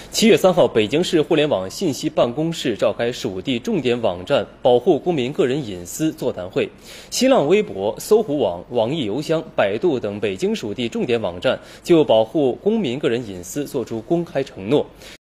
7月3号，北京市互联网信息办公室召开属地重点网站保护公民个人隐私座谈会。新浪微博、搜狐网、网易邮箱、百度等北京属地重点网站就保护公民个人隐私作出公开承诺。